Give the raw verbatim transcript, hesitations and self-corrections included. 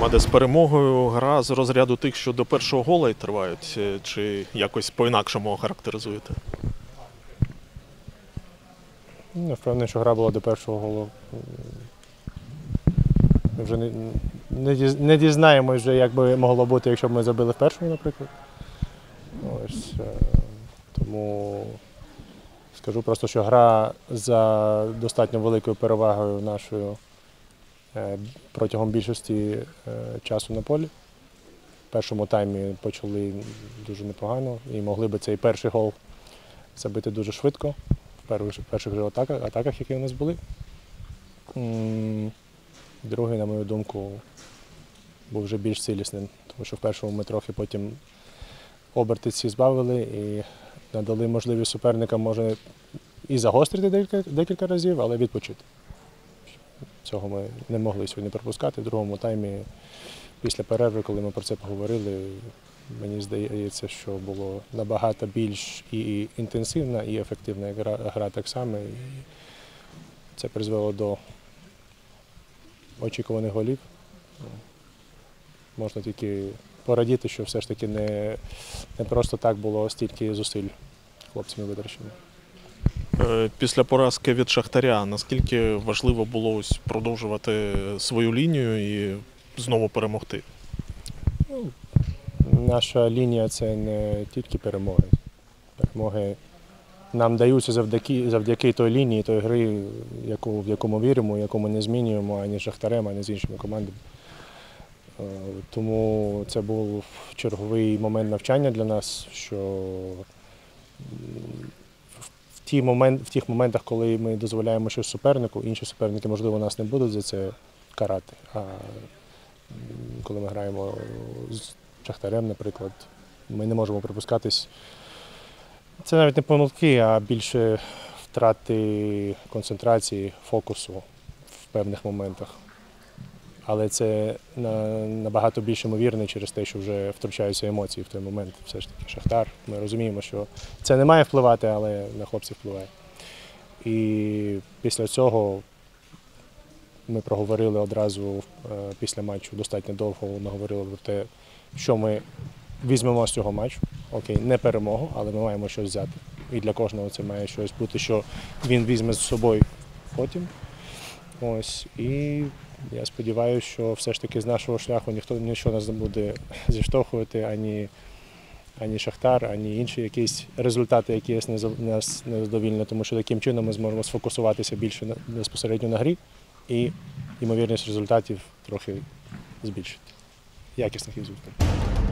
команда з перемогою. Гра з розряду тих, що до першого гола й тривають, чи якось по-інакшому характеризуєте? Не впевнений, що гра була до першого голу. Ми вже не, не, діз, не дізнаємось, вже, як би могло бути, якщо б ми забили в першому, наприклад. Ось, е, тому скажу просто, що гра за достатньо великою перевагою нашою е, протягом більшості е, часу на полі. В першому таймі почали дуже непогано і могли би цей перший гол забити дуже швидко в перших, в перших же атаках, атаках, які у нас були. Другий, на мою думку, був вже більш цілісним, тому що в першому ми трохи потім оберти ці збавили і надали можливість суперникам, може, і загострити декілька, декілька разів, але відпочити. Цього ми не могли сьогодні пропускати. В другому таймі, після перерви, коли ми про це поговорили, мені здається, що було набагато більш і інтенсивна, і ефективна гра, гра так само. І це призвело до очікуваних голів. Можна тільки порадіти, що все ж таки не, не просто так було стільки зусиль хлопцями витрачено. Після поразки від Шахтаря, наскільки важливо було ось продовжувати свою лінію і знову перемогти? Ну, наша лінія – це не тільки перемоги. Перемоги нам даються завдяки, завдяки той лінії, той гри, яку, в яку ми віримо, яку ми не змінюємо ані з Шахтарем, ані з іншими командами. Тому це був черговий момент навчання для нас, що в, ті момент, в тих моментах, коли ми дозволяємо щось супернику, інші суперники, можливо, нас не будуть за це карати. А коли ми граємо з Шахтарем, наприклад, ми не можемо припускатись. Це навіть не помилки, а більше втрати концентрації, фокусу в певних моментах. Але це набагато більш ймовірно через те, що вже втручаються емоції в той момент. Все ж таки Шахтар. Ми розуміємо, що це не має впливати, але на хлопців впливає. І після цього ми проговорили одразу після матчу, достатньо довго ми говорили про те, що ми візьмемо з цього матчу. Окей, не перемогу, але ми маємо щось взяти. І для кожного це має щось бути, що він візьме з собою потім. Ось. І я сподіваюся, що все ж таки з нашого шляху ніхто нічого нас не буде зіштовхувати, ані, ані Шахтар, ані інші якісь результати, які нас не задовільні, тому що таким чином ми зможемо сфокусуватися більше безпосередньо на грі і ймовірність результатів трохи збільшити. Якісних результатів.